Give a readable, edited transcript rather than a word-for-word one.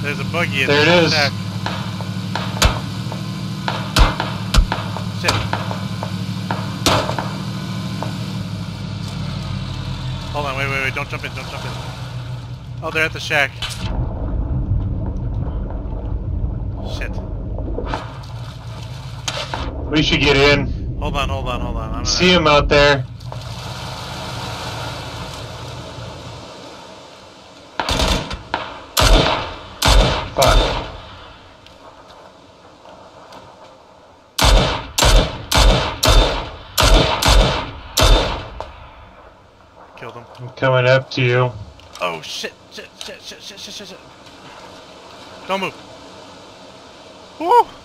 There's a buggy in there. It is. Shack. Shit. Hold on, wait, don't jump in, don't jump in. Oh, they're at the shack. Shit. We should get in. Hold on. I'm gonna... See him out there. Fuck. Killed him. I'm coming up to you. Oh shit. Don't move. Woo!